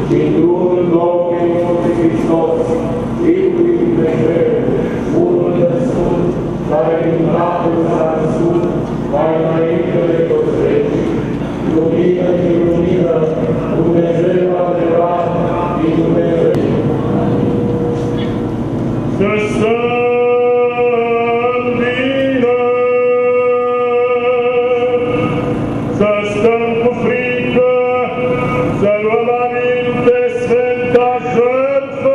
Într-un Domnul Iisus Hristos, Fiul lui Dumnezeu, unul născut, care din Tatăl s-a născut, mai înainte de toți vecii, lumină din lumină, Dumnezeu adevărat din Dumnezeu. Să stăm bine, să stăm cu frică, să luăm aminte Sfânta Jertfă.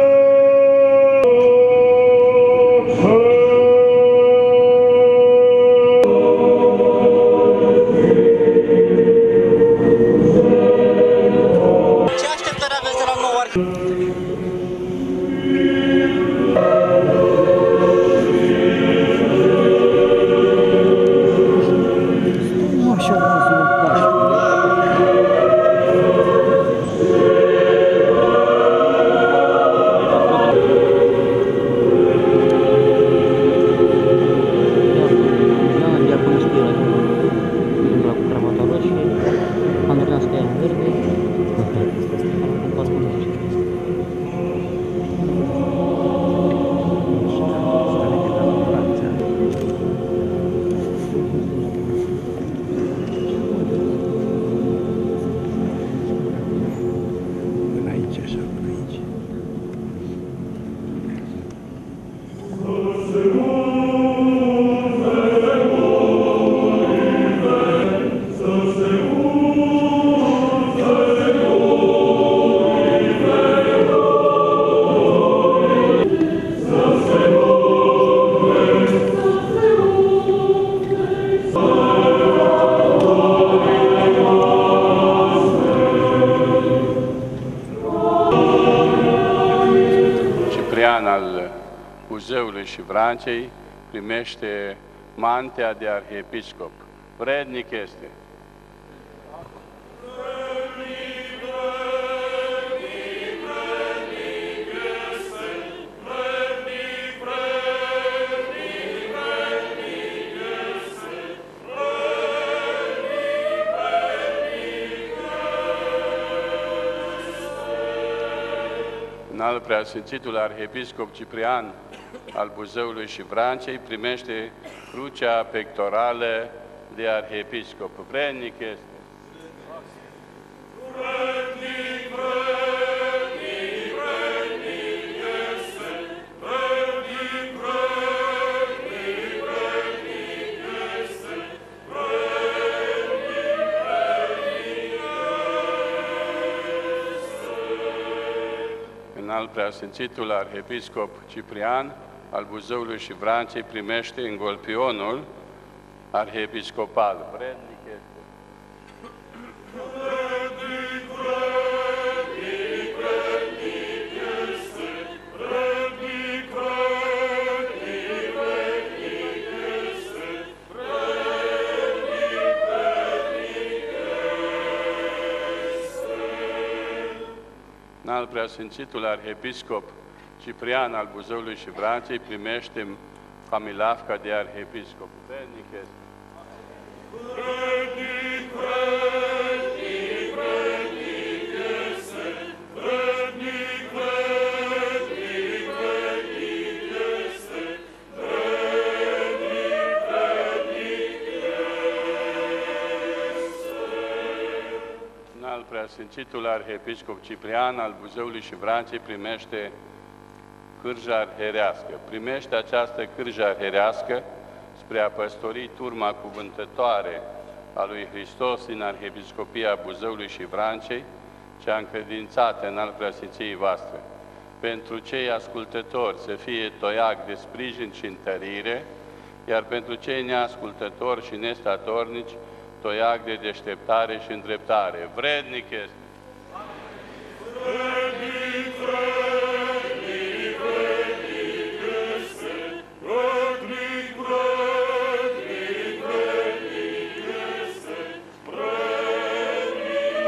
Ce așteptări aveți de la nou arhiv? Al Buzeului și Vrancei primește mantea de arhiepiscop. Vrednic este. Înalt Preasfințitul Arhiepiscop Ciprian al Buzeului și Vrancei primește crucea pectorală de arhiepiscop. Vrednic este. Înalt Preasfințitul Arhiepiscop Ciprian al Buzeului și Vrancei primește îngolpionul arhiepiscopal. Vrednic este. Înalt Preasfințitul Arhiepiscop Ciprian al Buzeului și Vrancei primește familafca de arhiepiscop. Vrednic este. Vrednic, vrednic, vrednic este. Vrednic, vrednic, vrednic este. Vrednic, vrednic este. Înalt Preasfințitul Arhiepiscop Ciprian al Buzeului și Vrancei primește cârja arherească. Primește această cârjă arherească spre a păstori turma cuvântătoare a lui Hristos din Arhiepiscopia Buzeului și Vrancei, cea încredințată în al preasfinției voastre. Pentru cei ascultători să fie toiac de sprijin și întărire, iar pentru cei neascultători și nestatornici, toiac de deșteptare și îndreptare. Vrednic este. Vrednic, vrednic, vrednic este. Vrednic, vrednic, vrednic este. Vrednic,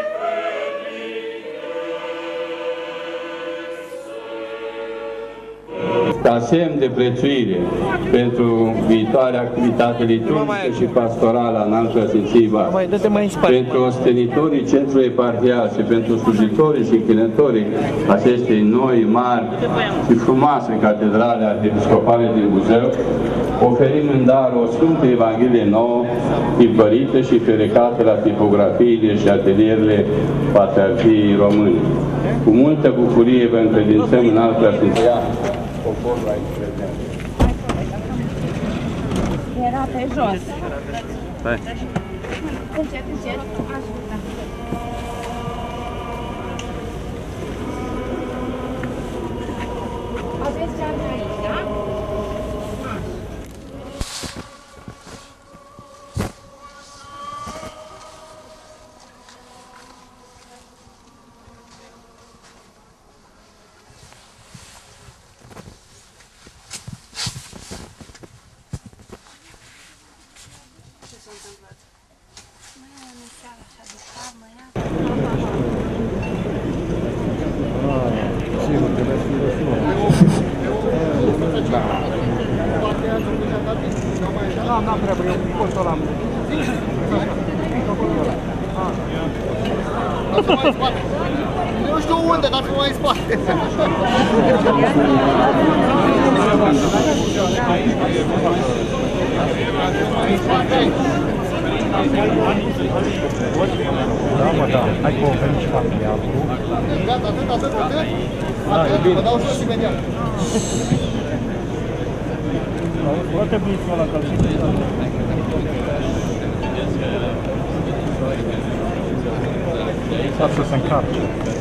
vrednic este. ca semn de prețuire pentru viitoarea activitate liturgică și pastorală în Alta Sfințiva, pentru ostenitorii centrului eparhial și pentru slujitorii și închinătorii acestei noi, mari și frumoase catedrale arhiepiscopale din Buzău, oferim în dar o Sfântă Evanghelie nouă, tipărită și ferecată la tipografiile și atelierele Patriarhiei Române. Cu multă bucurie vă încredințăm în Alta Sfințiva poporul aici prezent. Era pe jos. Hai. Încet, încet. Ascultă. Aveți geamă aici, da? N-am treabă, eu postul ăla am. Dați-o mai în spate. Nu știu unde, dați-o mai în spate. Da, mă, da. Hai că o veni și familia. Gata, atât. Vă dau jos imediat. Poate buiți ăla călcit. Să se încarce.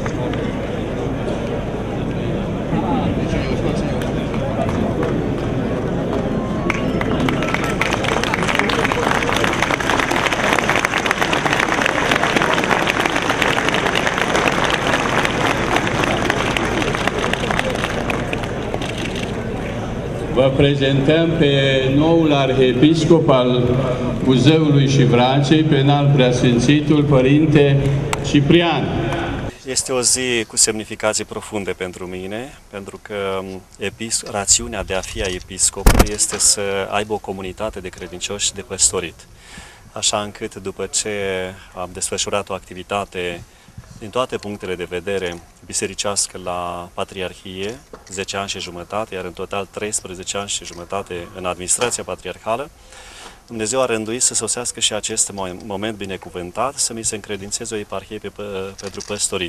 Vă prezentăm pe noul arhiepiscop al Buzăului și Vrancei, pe înalt preasfințitul Părinte Ciprian. Este o zi cu semnificații profunde pentru mine, pentru că rațiunea de a fi a episcopului este să aibă o comunitate de credincioși de păstorit. Așa încât după ce am desfășurat o activitate din toate punctele de vedere bisericească la Patriarhie, 10 ani și jumătate, iar în total 13 ani și jumătate în administrația patriarhală, Dumnezeu a rânduit să sosească și acest moment binecuvântat, să mi se încredințeze o eparhie pentru păstorit.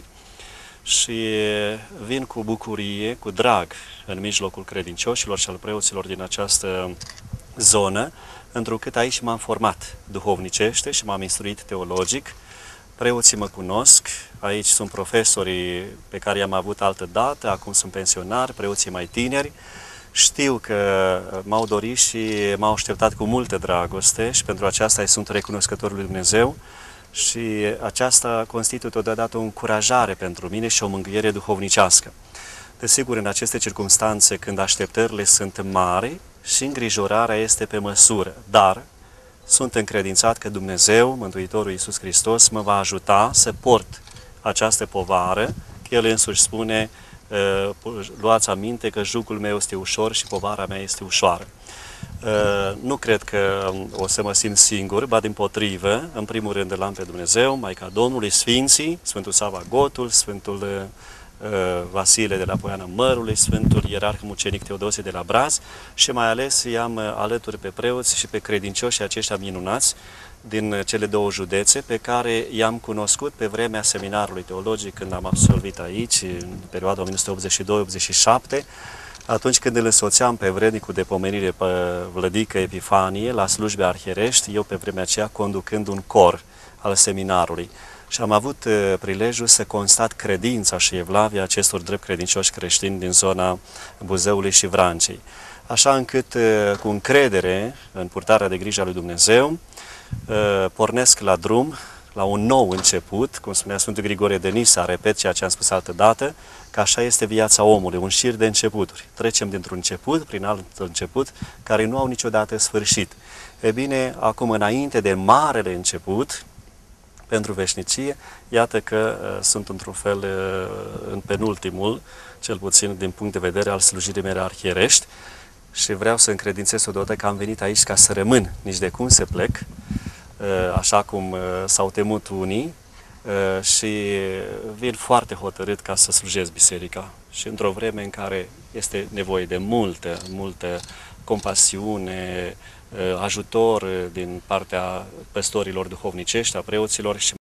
Și vin cu bucurie, cu drag, în mijlocul credincioșilor și al preoților din această zonă, întrucât aici m-am format duhovnicește și m-am instruit teologic. Preoții mă cunosc, aici sunt profesorii pe care i-am avut altă dată, acum sunt pensionari, preoții mai tineri. Știu că m-au dorit și m-au așteptat cu multă dragoste și pentru aceasta îi sunt recunoscător lui Dumnezeu și aceasta constituie totodată o încurajare pentru mine și o mângâiere duhovnicească. Desigur, în aceste circunstanțe, când așteptările sunt mari și îngrijorarea este pe măsură, dar sunt încredințat că Dumnezeu, Mântuitorul Iisus Hristos, mă va ajuta să port această povară, că El însuși spune: luați aminte că jugul meu este ușor și povara mea este ușoară. Nu cred că o să mă simt singur, ba dimpotrivă, în primul rând îl am pe Dumnezeu, Maica Domnului, Sfinții, Sfântul Sava Gotul, Sfântul Vasile de la Poiana Mărului, Sfântul Ierarh Mucenic Teodosie de la Braz și mai ales i-am alături pe preoți și pe credincioșii aceștia minunați din cele două județe pe care i-am cunoscut pe vremea seminarului teologic când am absolvit aici, în perioada 1982-87, atunci când îl însoțeam pe vrednicul de pomenire pe Vlădică Epifanie la slujbe arhierești, eu pe vremea aceea conducând un cor al seminarului. Și am avut prilejul să constat credința și evlavia acestor drept credincioși creștini din zona Buzăului și Vrancei. Așa încât, cu încredere în purtarea de grijă a lui Dumnezeu, pornesc la drum, la un nou început, cum spunea Sfântul Grigore de Nisa, repet ceea ce am spus altă dată, că așa este viața omului, un șir de începuturi. Trecem dintr-un început prin alt început, care nu au niciodată sfârșit. E bine, acum înainte de marele început, pentru veșnicie. Iată că sunt într-un fel în penultimul, cel puțin din punct de vedere al slujirii mele arhierești, și vreau să încredințez odată că am venit aici ca să rămân, nici de cum să plec, așa cum s-au temut unii, și vin foarte hotărât ca să slujesc biserica. Și într-o vreme în care este nevoie de multă compasiune, ajutor din partea păstorilor duhovnicești, a preoților și